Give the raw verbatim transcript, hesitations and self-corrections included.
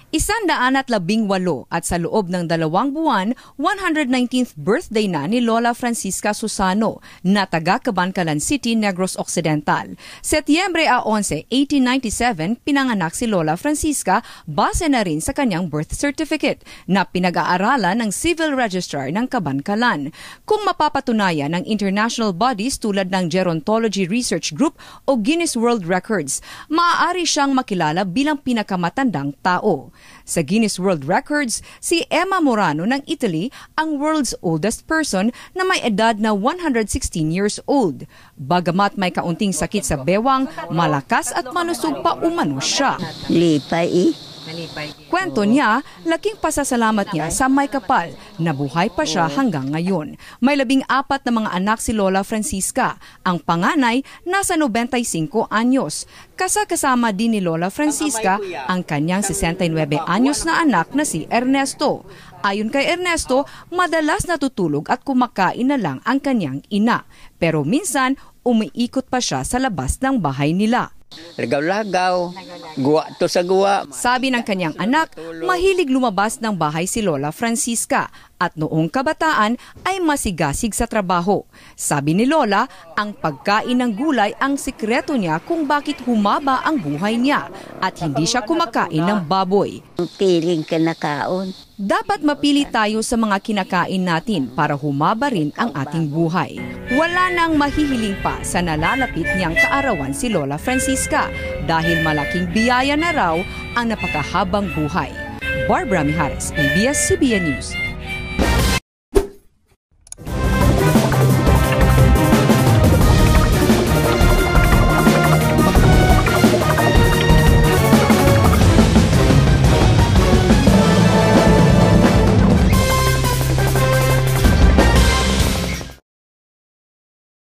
Isandaan at labing walo at sa loob ng dalawang buwan, one hundred nineteenth birthday na ni Lola Francisca Susano na taga Cabancalan City, Negros Occidental. Setyembre eleven, eighteen ninety-seven, pinanganak si Lola Francisca base na rin sa kanyang birth certificate na pinag-aaralan ng Civil Registrar ng Cabancalan. Kung mapapatunayan ng international bodies tulad ng Gerontology Research Group o Guinness World Records, maaari siyang makilala bilang pinakamatandang tao. Sa Guinness World Records, si Emma Morano ng Italy ang world's oldest person na may edad na one hundred sixteen years old. Bagamat may kaunting sakit sa bewang, malakas at malusog pa umano siya. Lipay eh. Kwento niya, laking pasasalamat niya sa may kapal na buhay pa siya hanggang ngayon. May labing apat na mga anak si Lola Francisca. Ang panganay, nasa ninety-five anyos. Kasakasama din ni Lola Francisca ang kanyang sixty-nine anyos na anak na si Ernesto. Ayon kay Ernesto, madalas natutulog at kumakain na lang ang kanyang ina. Pero minsan, umiikot pa siya sa labas ng bahay nila. Lagaw-lagaw, guwa to sa guwa. Sabi ng kanyang anak, mahilig lumabas ng bahay si Lola Francisca at noong kabataan ay masigasig sa trabaho. Sabi ni Lola, ang pagkain ng gulay ang sikreto niya kung bakit humaba ang buhay niya at hindi siya kumakain ng baboy. Piling ka na kaon. Dapat mapili tayo sa mga kinakain natin para humaba rin ang ating buhay. Wala nang mahihiling pa sa nalalapit niyang kaarawan si Lola Francisca dahil malaking biyaya na raw ang napakahabang buhay. Barbara Mijares, A B S C B N News.